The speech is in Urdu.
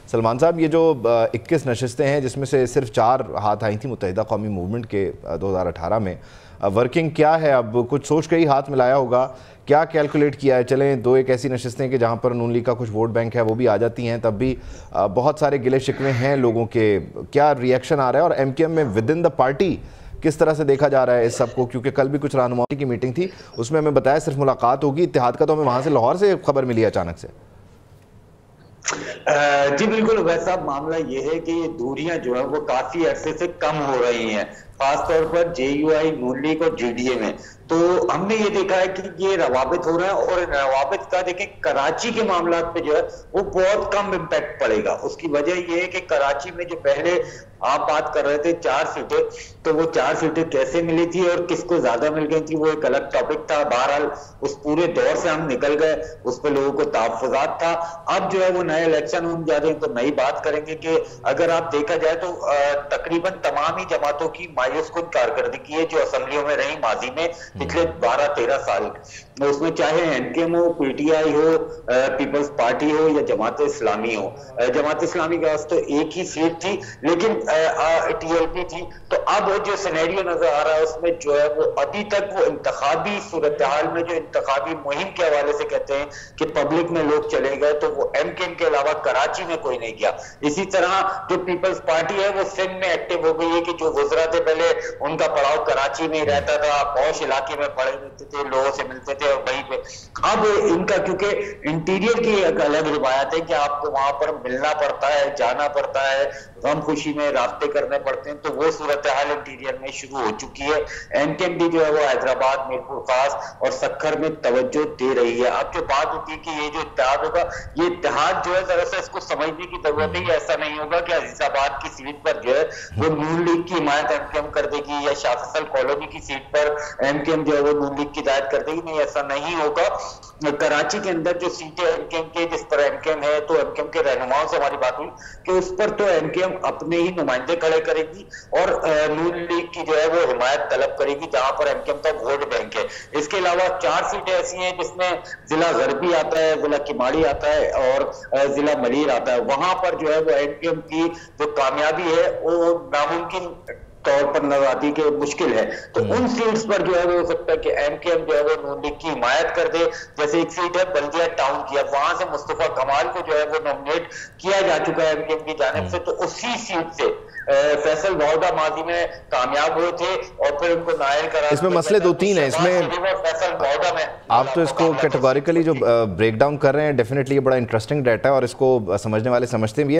سلمان صاحب، یہ جو 21 نشستیں ہیں جس میں سے صرف 4 ہاتھ آئی تھیں متحدہ قومی موومنٹ کے 2018 میں، ورکنگ کیا ہے؟ اب کچھ سوچ کے ہی ہاتھ ملایا ہوگا، کیا کیلکولیٹ کیا ہے؟ چلیں 2 ایک ایسی نشستیں کہ جہاں پر نون لیگ کا کچھ ووٹ بینک ہے وہ بھی آ جاتی ہیں، تب بھی بہت سارے گلے شکوے ہیں لوگوں کے، کیا ریئیکشن آ رہا ہے؟ اور ایم کیو ایم میں ود ان دا پارٹی کس طرح سے دیکھا جا رہا ہے اس سب کو؟ کیونکہ کل بھی کچھ رہنماؤں کی میٹنگ تھی، اس میں ہمیں بتایا صرف ملاقات ہوگی، اتحاد کا تو ہمیں وہاں سے لاہور سے خبر ملی اچانک سے۔ جی بالکل ویسا معاملہ یہ ہے کہ یہ دوریاں جو ہیں وہ کافی عرصے سے کم ہو رہی ہیں، خاص طور پر جے یو آئی، نون لیگ اور جے ڈی اے میں۔ تو ہم نے یہ دیکھا ہے کہ یہ روابط ہو رہے ہیں، اور روابط کا دیکھیں کراچی کے معاملات پہ جو ہے وہ بہت کم امپیکٹ پڑے گا۔ اس کی وجہ یہ ہے کہ کراچی میں جو پہلے آپ بات کر رہے تھے 4 سیٹیں، تو وہ 4 سیٹیں کیسے ملی تھی اور کس کو زیادہ مل گئی تھی وہ ایک الگ ٹاپک تھا۔ بہرحال اس پورے دور سے ہم نکل گئے، اس پہ لوگوں کو تحفظات تھا۔ اب جو ہے وہ نئے الیکشن ہونے جا رہے ہیں تو نئی بات کریں گے کہ اگر آپ دیکھا جائے تو تقریباً تمام ہی جماعتوں کی مایوس کن کارکردگی ہے جو اسمبلیوں میں رہی ماضی میں پچھلے 12-13 سال، اس میں چاہے این کے ایم ہو، پی ٹی آئی ہو، پیپلز پارٹی ہو یا جماعت اسلامی ہو۔ جماعت اسلامی کے پاس تو ایک ہی سیٹ تھی لیکن ٹی ایل پی تھی۔ تو اب جو سینیریو نظر آ رہا ہے اس میں جو ہے وہ ابھی تک وہ انتخابی صورتحال میں جو انتخابی مہم کے حوالے سے کہتے ہیں کہ پبلک میں لوگ چلے گئے، تو وہ ایم کے ایم کے علاوہ کراچی میں کوئی نہیں گیا۔ اسی طرح جو پیپلز پارٹی ہے وہ سندھ میں ایکٹیو ہو گئی ہے کہ جو وزراء تھے پہلے ان کا پڑاؤ کراچی میں رہتا تھا، پوش علاقے میں پڑے رہتے تھے، لوگوں سے ملتے تھے اور وہیں پہ اب ان کا کیونکہ انٹیریئر کی ایک الگ روایت ہے کہ آپ کو وہاں پر ملنا پڑتا ہے، جانا پڑتا ہے، غم خوشی میں رابطے کرنے پڑتے ہیں، تو وہ صورتحال انٹیریئر میں شروع ہو چکی ہے۔ ایم کے ایم بھی جو ہے وہ حیدرآباد، میرپور خاص اور سکھر میں توجہ دے رہی ہے۔ اب جو بات ہوتی ہے کہ یہ جو اتحاد ہوگا، یہ اتحاد جو ہے ذرا سا اس کو سمجھنے کی ضرورت ہے۔ یہ ایسا نہیں ہوگا کہ عزیز آباد کی سیٹ پر جو ہے وہ نون لیگ کی حمایت ایم کے ایم کر دے گی، یا شاہ فیصل کالونی کی سیٹ پر ایم کے ایم جو ہے وہ نون لیگ کی ہدایت کر دے گی، نہیں ایسا نہیں ہوگا۔ کراچی کے اندر جو سیٹیں ایم کے ایم کے، جس پر ایم کے ایم ہے، تو ایم کے ایم کے رہنماؤں سے ہماری بات ہوئی کہ اس پر تو ایم کے ایم اپنے ہی نمائندے کھڑے کرے گی اور نون لیگ کی جو ہے وہ حمایت طلب کرے گی جہاں پر ایم کے ایم کا ووٹ بینک ہے۔ اس کے علاوہ 4 سیٹیں ایسی ہیں جس میں ضلع غربی آتا ہے، ضلع کماڑی آتا ہے اور ضلع ملیر آتا ہے۔ وہاں پر جو ہے وہ ایم کے ایم کی جو کامیابی ہے وہ ناممکن طور پر نظر آتی کہ مشکل ہے۔ تو ان سیٹس پر جو ہے وہ ہو سکتا ہے کہ ایم کے ایم جو ہے وہ نون لیگ کی حمایت کر دے۔ جیسے ایک سیٹ ہے بلدیہ ٹاؤن کی، اب وہاں سے مصطفیٰ کمال کو جو ہے وہ نومینیٹ کیا جا چکا ہے ایم کے ایم کی جانب سے، تو اسی سیٹ سے فیصل بہودہ ماضی میں کامیاب ہوئے تھے اور پھر ان کو نائل قرار۔ اس میں مسئلے 2-3 ہیں، اس میں آپ تو اس کو کیٹیگوریکلی جو بریک ڈاؤن کر رہے ہیں، ڈیفینیٹلی یہ بڑا انٹرسٹنگ ڈیٹا ہے اور اس کو سمجھنے والے سمجھتے بھی ہیں۔